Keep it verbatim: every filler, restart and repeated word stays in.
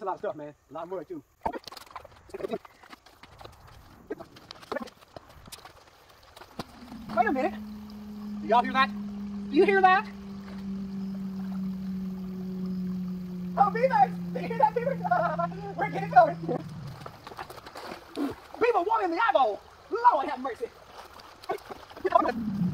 lot of stuff, man. A lot of mud, too. Wait a minute. Do y'all hear that? Do you hear that? Oh, Beaver! Do you hear that, Beaver? We're getting going. Beaver, one in the eyeball. Lord have mercy.